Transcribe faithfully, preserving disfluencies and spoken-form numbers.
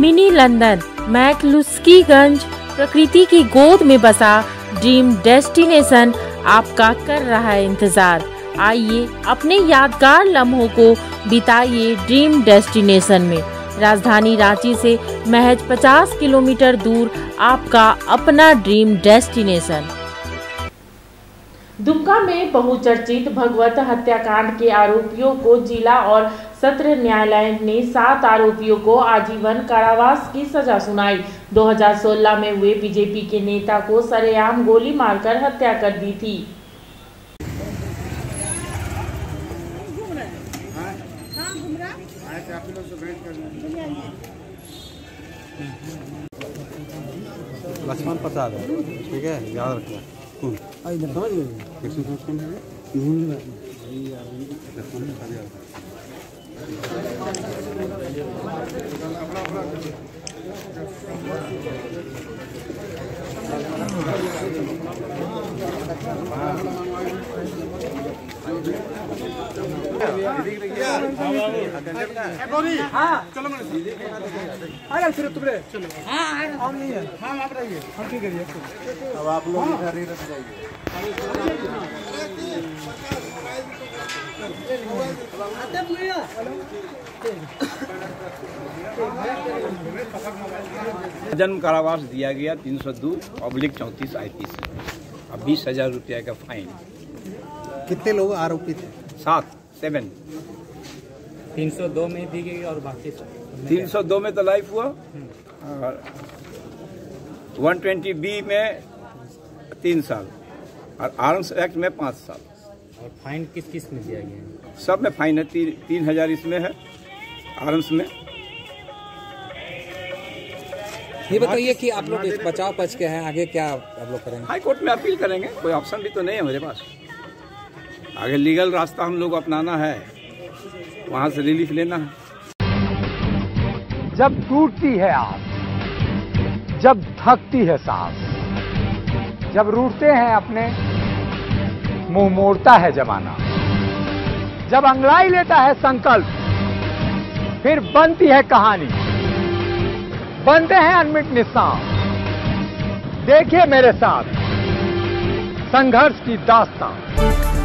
Mini London McCluskieganj प्रकृति की गोद में बसा ड्रीम डेस्टिनेशन आपका कर रहा है इंतजार। आइए अपने यादगार लम्हों को बिताइए ड्रीम डेस्टिनेशन में। राजधानी रांची से महज पचास किलोमीटर दूर आपका अपना ड्रीम डेस्टिनेशन। दुमका में बहुचर्चित भगवत हत्याकांड के आरोपियों को जिला और सत्र न्यायालय ने सात आरोपियों को आजीवन कारावास की सजा सुनाई। दो हज़ार सोलह में हुए बीजेपी के नेता को सरेआम गोली मारकर हत्या कर दी थी। लक्ष्मण प्रसाद है, ठीक है, याद रखना। अब आप लोग इधर ही रख जाइए। जन्म कारावास दिया गया तीन सौ दो पब्लिक चौंतीस आई पी से। अब बीस हजार रुपया का फाइन। कितने लोग आरोपी थे? सात सेवन तीन सौ दो में दी गई और बाकी तीन सौ दो में तो लाइफ हुआ और एक सौ बीस बी में तीन साल और आर्म्स एक्ट में पाँच साल। और फाइन किस किस में दिया गया है? सब में फाइन है। ती, तीन हजार इसमें है आर्म्स में। ये बताइए कि आप लोग इस बचाव पक्ष के हैं, आगे क्या आप लोग करेंगे? हाई कोर्ट में अपील करेंगे, कोई ऑप्शन भी तो नहीं है मेरे पास। आगे लीगल रास्ता हम लोग को अपनाना है, वहां से रिलीफ लेना है। जब टूटती है आस, जब थकती है सांस, जब रूठते हैं अपने, मुंह मोड़ता है जमाना, जब अंगड़ाई लेता है संकल्प, फिर बनती है कहानी, बनते हैं अनमिट निशान। देखिए मेरे साथ संघर्ष की दास्तान।